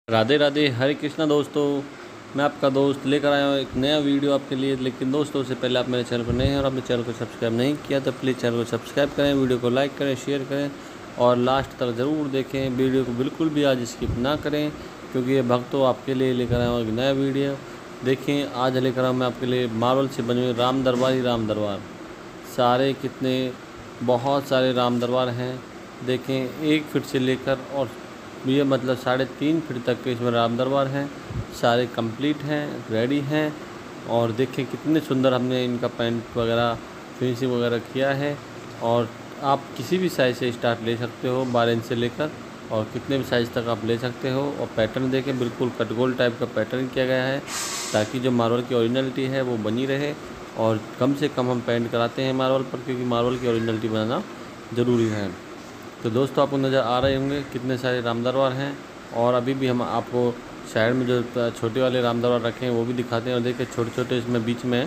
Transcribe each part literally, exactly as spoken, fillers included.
राधे राधे, हरे कृष्णा दोस्तों। मैं आपका दोस्त लेकर आया हूँ एक नया वीडियो आपके लिए। लेकिन दोस्तों, उससे पहले आप मेरे चैनल पर नए हैं और आपने चैनल को सब्सक्राइब नहीं किया तो प्लीज़ चैनल को सब्सक्राइब करें, वीडियो को लाइक करें, शेयर करें और लास्ट तक ज़रूर देखें। वीडियो को बिल्कुल भी आज स्किप ना करें, क्योंकि ये भक्तों आपके लिए लेकर आया हूँ एक नया वीडियो। देखें, आज लेकर आया मैं आपके लिए मार्बल से बने हुए राम दरबार ही राम दरबार। सारे कितने बहुत सारे राम दरबार हैं। देखें, एक फीट से लेकर और ये मतलब साढ़े तीन फीट तक के इसमें राम दरबार हैं। सारे कंप्लीट हैं, रेडी हैं। और देखें कितने सुंदर हमने इनका पेंट वगैरह फिनिशिंग वगैरह किया है। और आप किसी भी साइज़ से स्टार्ट ले सकते हो, बारह इंच से लेकर और कितने भी साइज़ तक आप ले सकते हो। और पैटर्न देखें, बिल्कुल कटगोल टाइप का पैटर्न किया गया है, ताकि जो मार्बल की ओरिजिनलिटी है वो बनी रहे। और कम से कम हम पेंट कराते हैं मार्बल पर, क्योंकि मार्बल की ओरिजिनलिटी बनाना ज़रूरी है। तो दोस्तों, आपको नज़र आ रहे होंगे कितने सारे राम दरबार हैं। और अभी भी हम आपको साइड में जो छोटे वाले राम दरबार रखे हैं वो भी दिखाते हैं। और देखिए, छोटे छोटे इसमें बीच में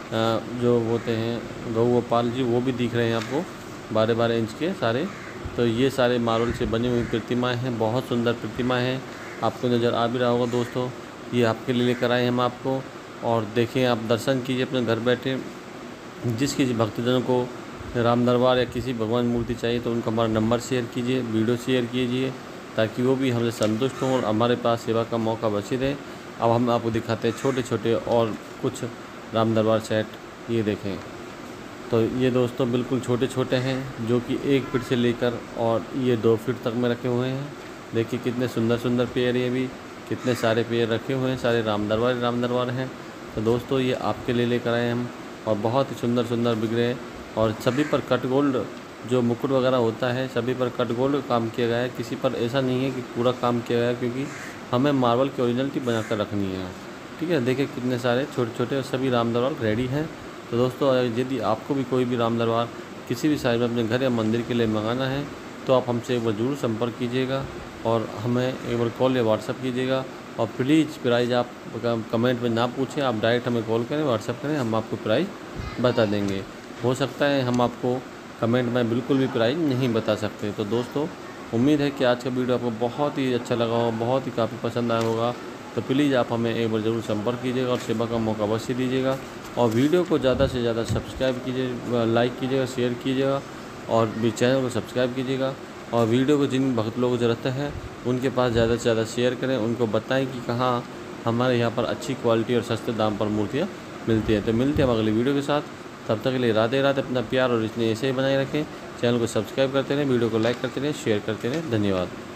जो होते हैं गौ गोपाल जी, वो भी दिख रहे हैं आपको, बारह बारह इंच के सारे। तो ये सारे मार्बल से बनी हुई प्रतिमाएँ हैं, बहुत सुंदर प्रतिमाएँ हैं। आपको नज़र आ भी रहा होगा दोस्तों, ये आपके लिए लेकर आए हम आपको। और देखें, आप दर्शन कीजिए अपने घर बैठे। जिस किसी भक्तजनों को राम दरबार या किसी भगवान मूर्ति चाहिए तो उनको हमारा नंबर शेयर कीजिए, वीडियो शेयर कीजिए, ताकि वो भी हमसे संतुष्ट हों और हमारे पास सेवा का मौका बची रहे। अब हम आपको दिखाते हैं छोटे छोटे और कुछ राम दरबार सेट। ये देखें, तो ये दोस्तों बिल्कुल छोटे छोटे हैं, जो कि एक फीट से लेकर और ये दो फीट तक में रखे हुए हैं। देखिए कितने सुंदर सुंदर पेड़, ये भी कितने सारे पेड़ रखे हुए हैं, सारे राम दरबार राम दरबार हैं। तो दोस्तों, ये आपके लिए लेकर आए हम, और बहुत ही सुंदर सुंदर बिक रहे हैं। और सभी पर कट गोल्ड जो मुकुट वगैरह होता है, सभी पर कट गोल्ड काम किया गया है। किसी पर ऐसा नहीं है कि पूरा काम किया गया है, क्योंकि हमें मार्बल की ओरिजिनलिटी बनाकर रखनी है। ठीक है, देखिए कितने सारे छोटे छोटे सभी राम दरबार रेडी हैं। तो दोस्तों, यदि आपको भी कोई भी राम दरबार किसी भी साइज में अपने घर या मंदिर के लिए मंगाना है, तो आप हमसे एक बार ज़रूर संपर्क कीजिएगा और हमें एक बार कॉल या व्हाट्सअप कीजिएगा। और प्लीज़ प्राइस आप कमेंट में ना पूछें, आप डायरेक्ट हमें कॉल करें, व्हाट्सअप करें, हम आपको प्राइस बता देंगे। हो सकता है हम आपको कमेंट में बिल्कुल भी प्राइस नहीं बता सकते। तो दोस्तों, उम्मीद है कि आज का वीडियो आपको बहुत ही अच्छा लगा हो, बहुत ही काफ़ी पसंद आया होगा। तो प्लीज़ आप हमें एक बार ज़रूर संपर्क कीजिएगा और सेवा का मौका अवश्य दीजिएगा। और वीडियो को ज़्यादा से ज़्यादा सब्सक्राइब कीजिए, लाइक कीजिएगा, शेयर कीजिएगा और भी चैनल को सब्सक्राइब कीजिएगा। और वीडियो को जिन भक्त लोगों को ज़रूरत है उनके पास ज़्यादा से ज़्यादा शेयर करें, उनको बताएं कि कहाँ हमारे यहाँ पर अच्छी क्वालिटी और सस्ते दाम पर मूर्तियाँ मिलती है। तो मिलते हैं हम अगली वीडियो के साथ, तब तक के लिए राधे राधे। अपना प्यार और इसने ऐसे ही बनाए रखें। चैनल को सब्सक्राइब करते रहें, वीडियो को लाइक करते रहें, शेयर करते रहें। धन्यवाद।